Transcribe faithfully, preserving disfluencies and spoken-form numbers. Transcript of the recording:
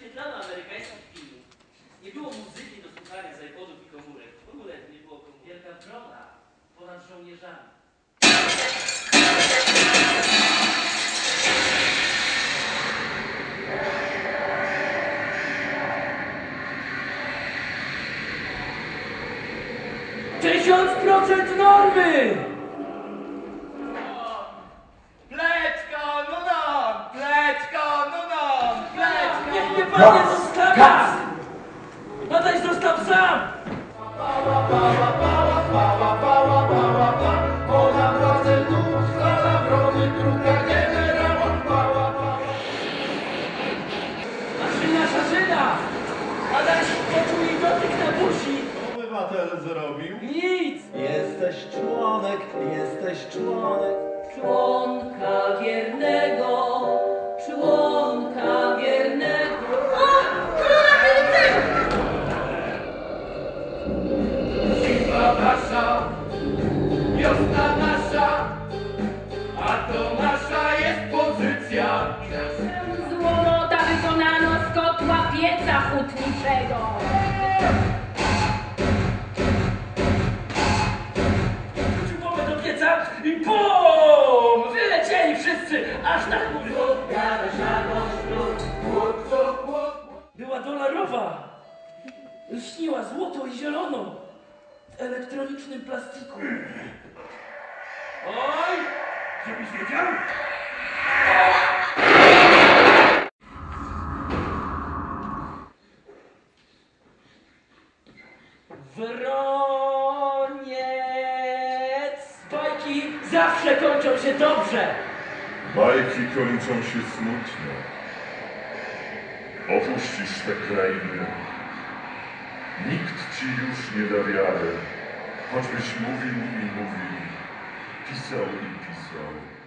wyświetlano amerykańskich filmów. Nie było muzyki do słuchania z iPodów i komórek. W ogóle nie było komórek. Wielka wrona ponad żołnierzami. Tysiąc procent normy! Pleczka, no nam! Pleczka, no nam! Pleczka! Niech mnie pan nie zostawia! Tataś zostaw sam! Ona władze lustra, nawrony druga generała. Maszyna, szaszyna! Adaś poczuł jej dotyk na buzi! Obywatel zrobił? Nic! Jesteś członek, jesteś członek. Członka wiernego, członka wiernego. Siła wasza, wiosna nasza, a to nasza jest pozycja. Złota wykonano z kotła pieca hutniczego. Wrzucił bombę do pieca i BUM! Wylecieli wszyscy, aż tak mówią. Była dolarowa. Lśniła złoto i zielono w elektronicznym plastiku. Oj! Żebyś wiedział? Wroniec! Bajki zawsze kończą się dobrze! Bajki kończą się smutno. Opuścisz tę krainę. Nikt ci już nie da wiary. Choćbyś mówił i mówił, pisał i pisał.